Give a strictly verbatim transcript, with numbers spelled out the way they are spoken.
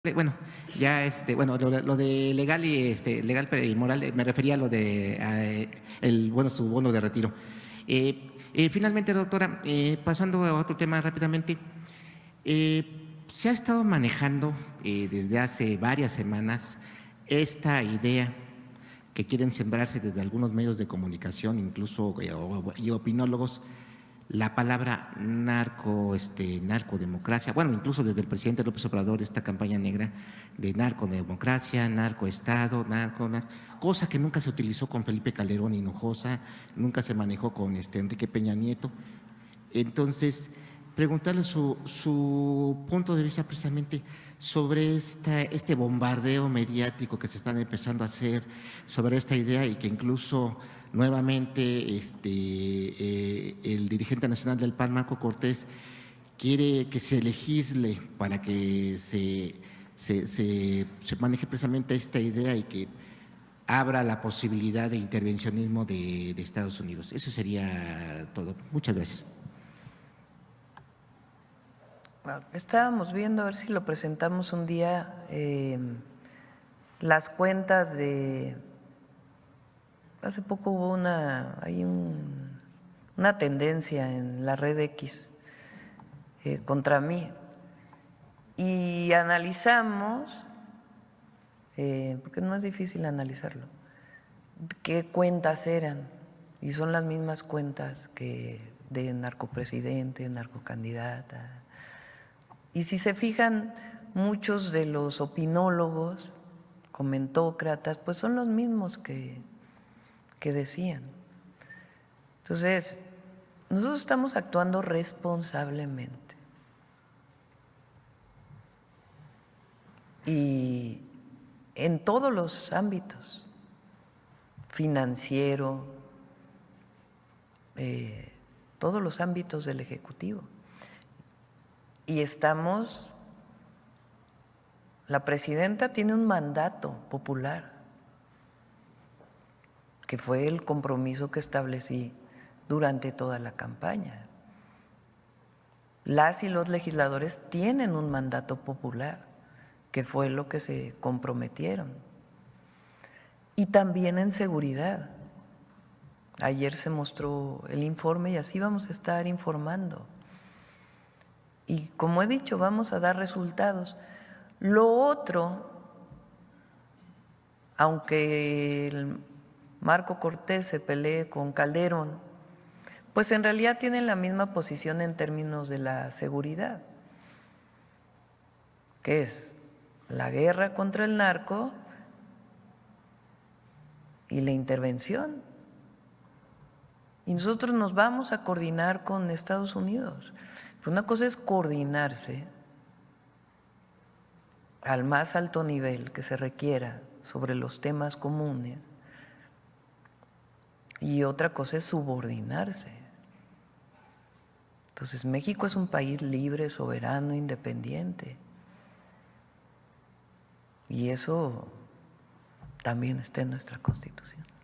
Eh, bueno, ya este, bueno, lo, lo de legal y este, legal y moral, eh, me refería a lo de eh, el bueno, su bono de retiro. Eh, eh, finalmente, doctora, eh, pasando a otro tema rápidamente, eh, se ha estado manejando eh, desde hace varias semanas esta idea que quieren sembrarse desde algunos medios de comunicación, incluso eh, o- y opinólogos, la palabra narco, este, narcodemocracia, bueno, incluso desde el presidente López Obrador, esta campaña negra de narcodemocracia, narcoestado, narco, nar- cosa que nunca se utilizó con Felipe Calderón Hinojosa, nunca se manejó con este Enrique Peña Nieto. Entonces, preguntarle su, su punto de vista precisamente sobre esta, este bombardeo mediático que se están empezando a hacer sobre esta idea y que incluso nuevamente este, eh, el dirigente nacional del P A N, Marco Cortés, quiere que se legisle para que se, se, se, se maneje precisamente esta idea y que abra la posibilidad de intervencionismo de, de Estados Unidos. Eso sería todo. Muchas gracias. Bueno, estábamos viendo a ver si lo presentamos un día, eh, las cuentas de, hace poco hubo una, hay un, una tendencia en la red X eh, contra mí y analizamos, eh, porque no es difícil analizarlo, qué cuentas eran y son las mismas cuentas que de narcopresidente, narcocandidata. Y si se fijan, muchos de los opinólogos, comentócratas, pues son los mismos que, que decían. Entonces, nosotros estamos actuando responsablemente. Y en todos los ámbitos, financiero, eh, todos los ámbitos del Ejecutivo. Y estamos, la presidenta tiene un mandato popular, que fue el compromiso que establecí durante toda la campaña. Las y los legisladores tienen un mandato popular, que fue lo que se comprometieron. Y también en seguridad. Ayer se mostró el informe y así vamos a estar informando. Y como he dicho, vamos a dar resultados. Lo otro, aunque el Marco Cortés se pelee con Calderón, pues en realidad tienen la misma posición en términos de la seguridad, que es la guerra contra el narco y la intervención. Y nosotros nos vamos a coordinar con Estados Unidos. Pero una cosa es coordinarse al más alto nivel que se requiera sobre los temas comunes y otra cosa es subordinarse. Entonces, México es un país libre, soberano, independiente. Y eso también está en nuestra Constitución.